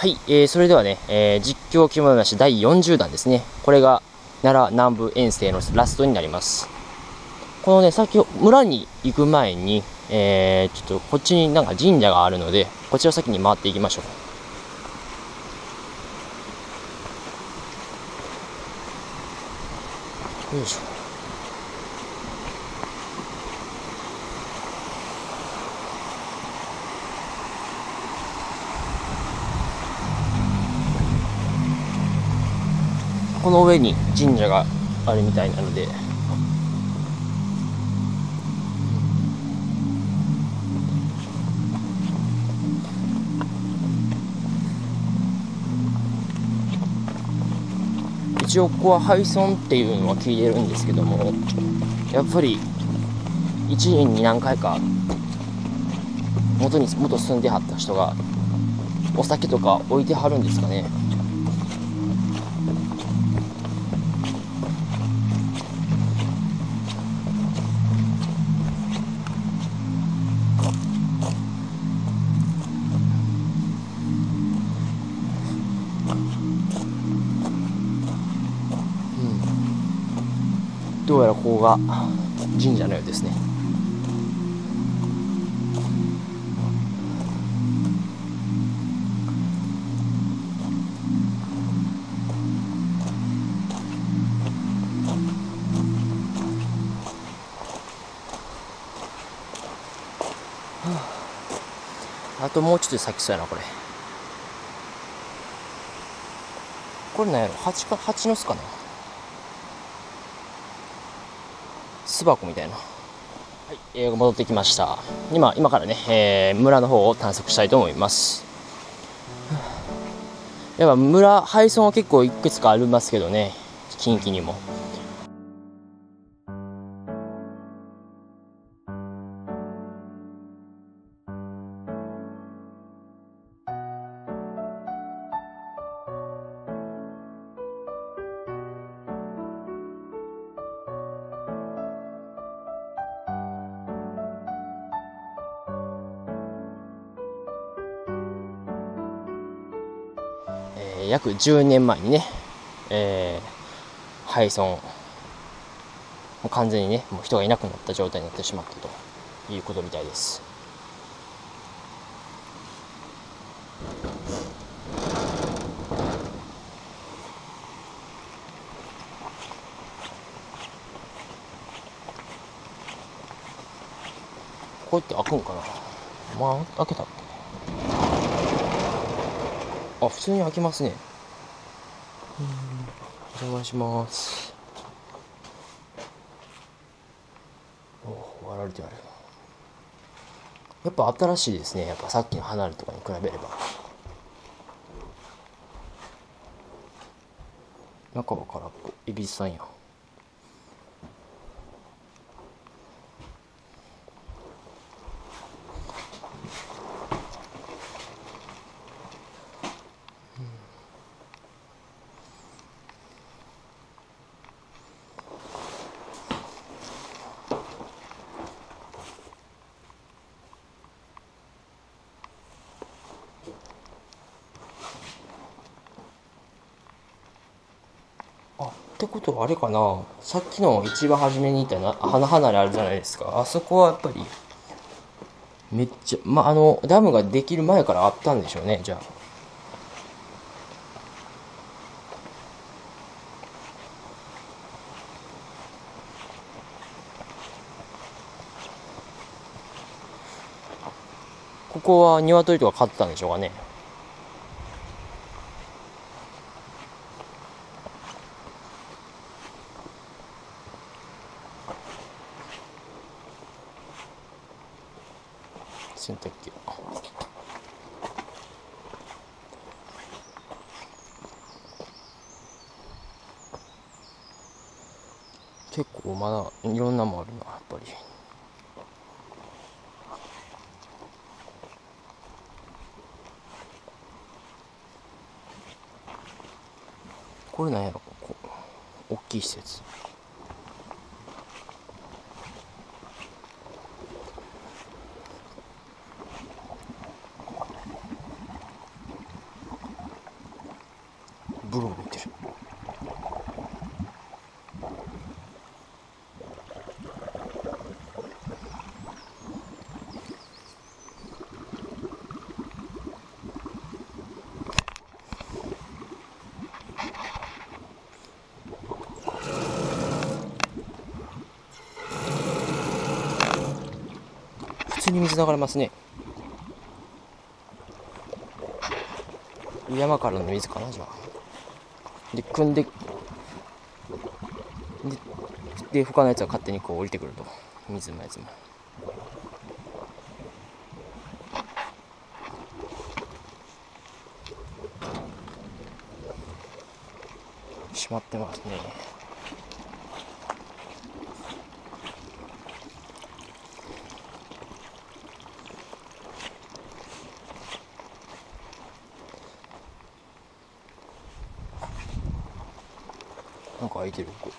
、それではね、実況着物なし第40弾ですね。これが奈良南部遠征のラストになります。このね、先ほど村に行く前に、ちょっとこっちになんか神社があるので、こちら先に回っていきましょう。よいしょ。この上に神社があるみたいなので、一応ここは廃村っていうのは聞いてるんですけども、やっぱり1年に何回か元住んではった人がお酒とか置いてはるんですかね。どうやらここが神社のようですね。あともうちょっと先そうやな、これ。これなんやろ、蜂の巣かな、巣箱みたいな。はい、戻ってきました。今からね、村の方を探索したいと思います。やっぱ廃村は結構いくつかありますけどね、近畿にも。約10年前にね、廃村、もう完全にね、もう人がいなくなった状態になってしまったということみたいです。こうやって開くんかな。まあ開けたっけ。あ、普通に開きますね。お邪魔します。割られてある。やっぱ新しいですね。やっぱさっきの離れとかに比べれば。中は空っぽ。恵比寿さんや。ってことはあれかな、さっきの一番初めにいた花離れあるじゃないですか。あそこはやっぱりめっちゃ、ダムができる前からあったんでしょうね。じゃあここは鶏とか飼ってたんでしょうかね。洗濯機、結構まだいろんなもあるな、やっぱり。これなんやろ、こう大きい施設。 ブロー見てる。普通に水流れますね。山からの水かな、じゃあ。で、汲んで、で、他のやつは勝手にこう降りてくると。水のやつも。閉まってますね。なんか開いてる、ここ。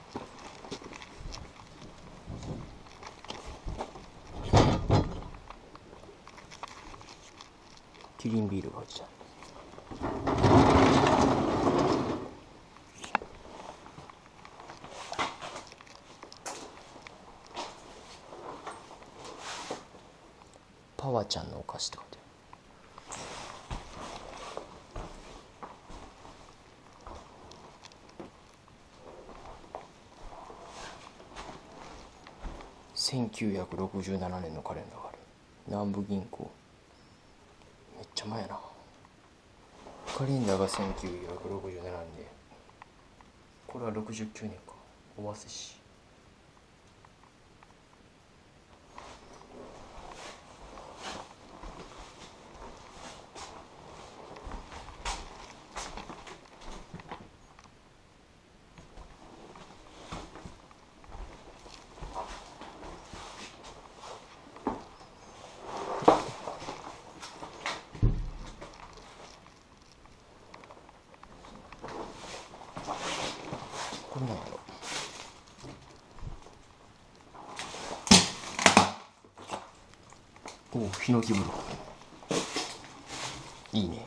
キリンビールが入ってた。パワちゃんのお菓子って書いてある。1967年のカレンダーがある。南部銀行。めっちゃ前やな。カレンダーが1967年で、これは69年か。尾鷲市。これなんやろ。おお、ヒノキ風呂。いいね。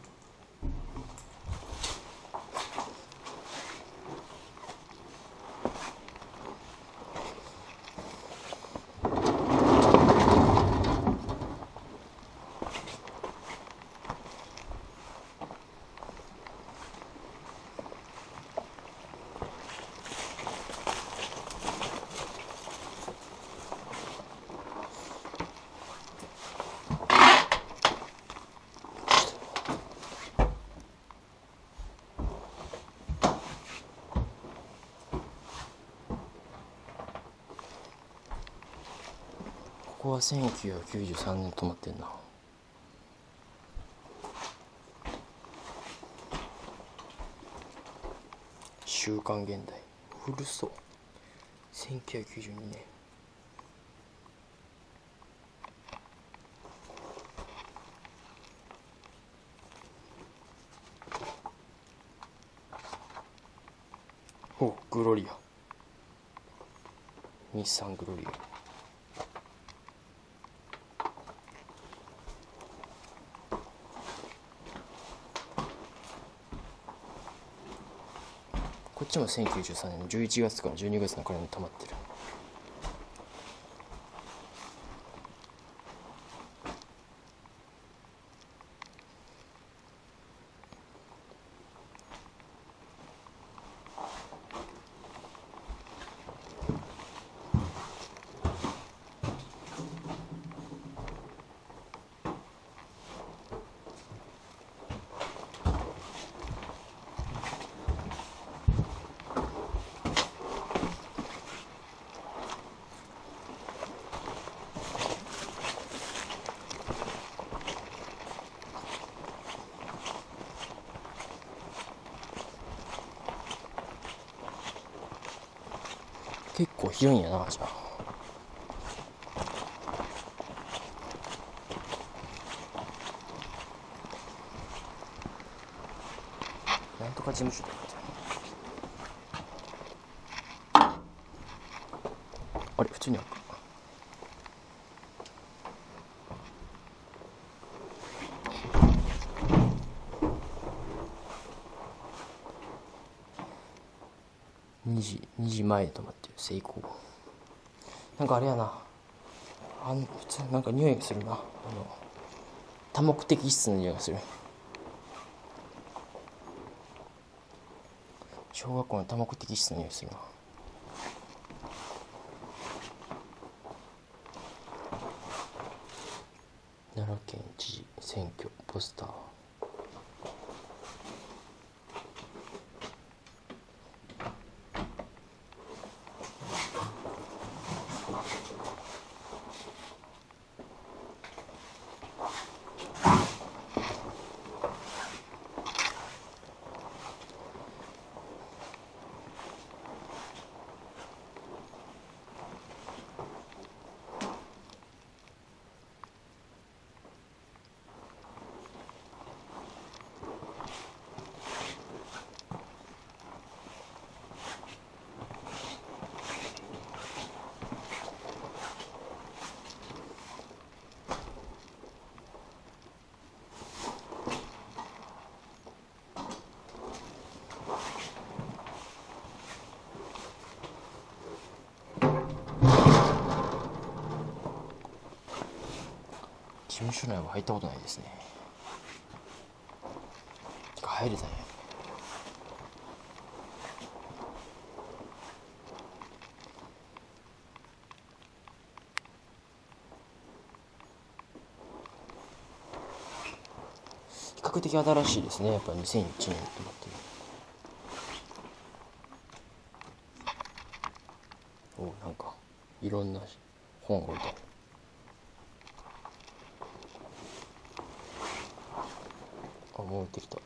ここは1993年止まってんな。週刊現代。古そう。1992年。お、グロリア。日産グロリア。こっちも1993年の11月から12月のカレンダーに溜まってる。結構広いんやな、じゃあ。なんとか事務所だった。あれ、普通にあるか。 2時前で止まってる。成功。なんかあれやな、普通なんか匂いがするな。多目的室の匂いがする。小学校の多目的室の匂いがするな。奈良県知事選挙ポスター。事務所内は入ったことないですね。入れたね。比較的新しいですね。やっぱり2001年と思ってる。なんかいろんな本が置いてある。戻ってきた。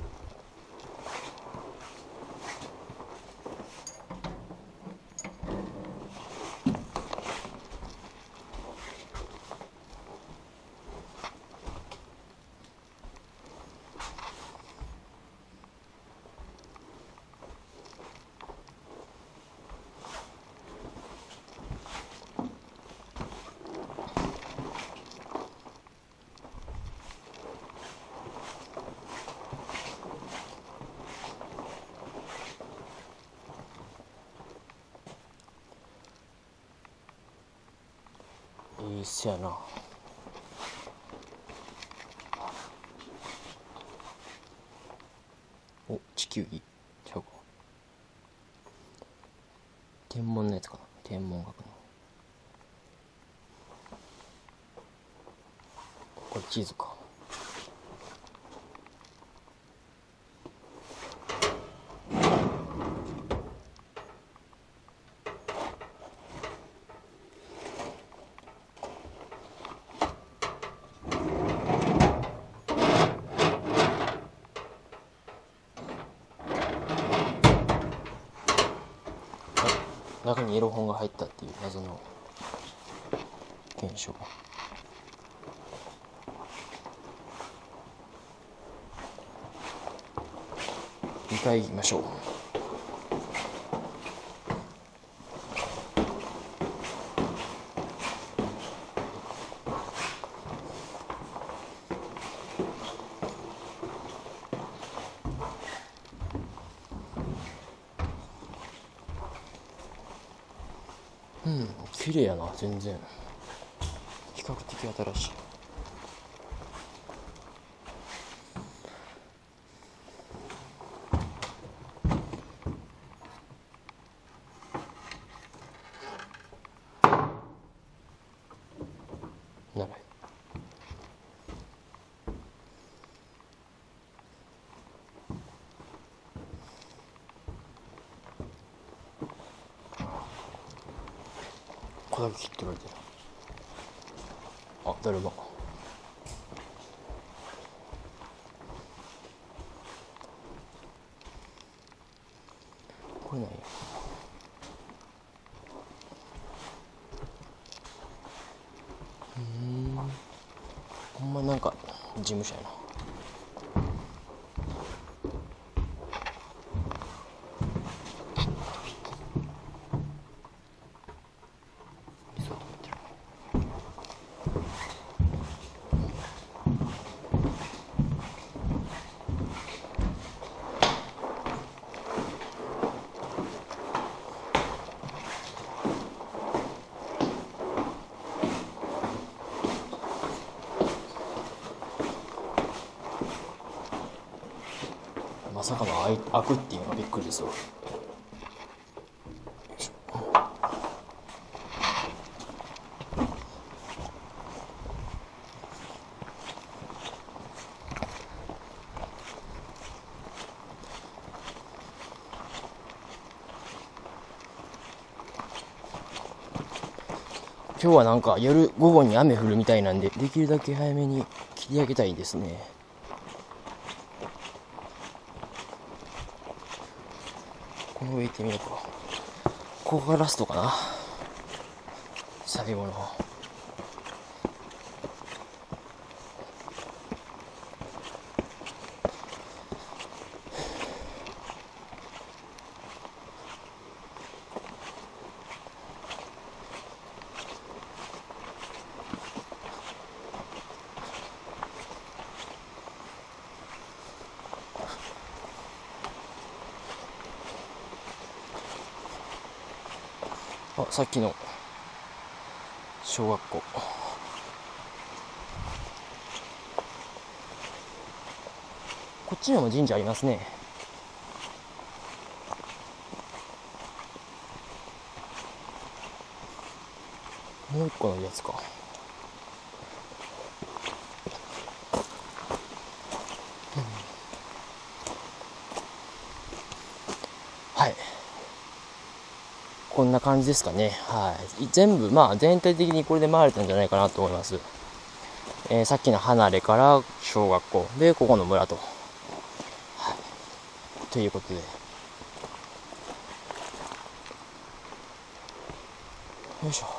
せやな。地球儀ちゃうか。天文のやつかな。天文学のこれ地図か。中にエロ本が入ったっていう謎の現象が。2階行きましょう。綺麗やな。全然比較的新しい。なるここだけ切ってられてる。だるま。これなんや。ほんまなんか事務所やな。 さかの開くっていうのがびっくりですわ。今日はなんか午後に雨降るみたいなんで、できるだけ早めに切り上げたいですね。この上行ってみようか。ここがラストかな、最後の。さっきの小学校、こっちにも神社ありますね。もう一個のやつか。はい、こんな感じですかね。はい、全部全体的にこれで回れたんじゃないかなと思います。さっきの離れから小学校で、ここの村と、はい、ということで、よいしょ。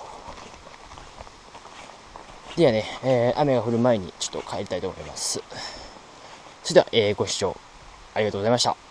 ではね、雨が降る前にちょっと帰りたいと思います。それでは、ご視聴ありがとうございました。